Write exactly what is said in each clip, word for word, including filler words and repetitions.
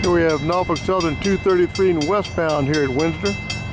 Here we have Norfolk Southern two thirty-three and westbound here at Windsor.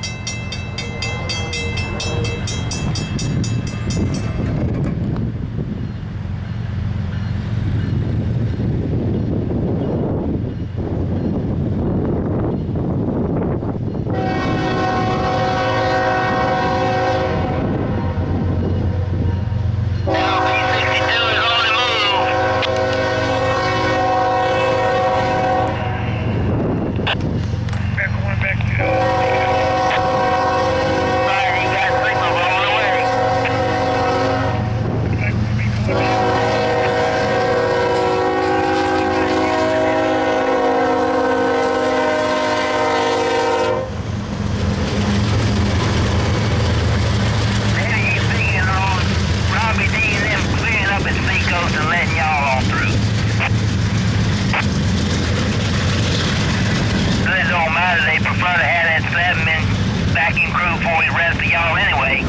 And letting y'all on through. It don't matter, they prefer to have that seven man backing crew for the rest of y'all anyway.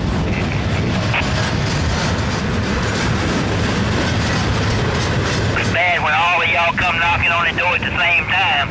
It's bad when all of y'all come knocking on the door at the same time.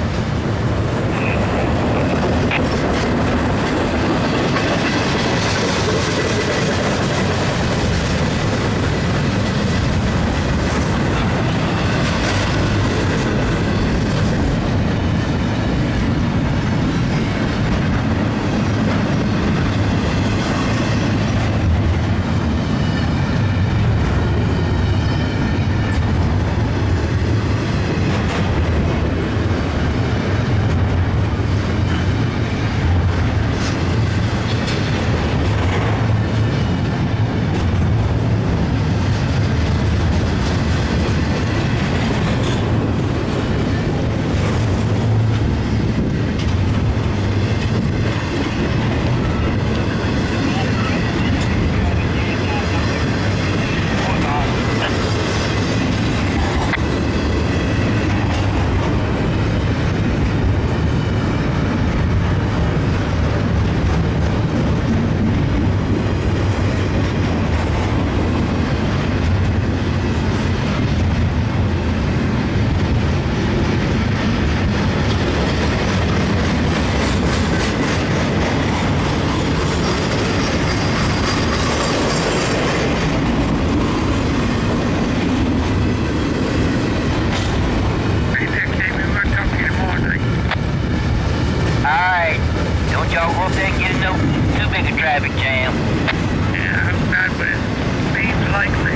Y'all won't that get no too big a traffic jam? Yeah, I hope not, but it seems likely.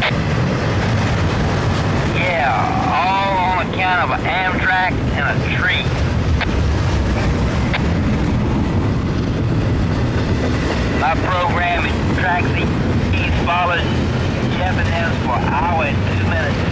Yeah, all on account of an Amtrak and a tree. My program is Traxy. He's followed Jeff and them for an hour and two minutes.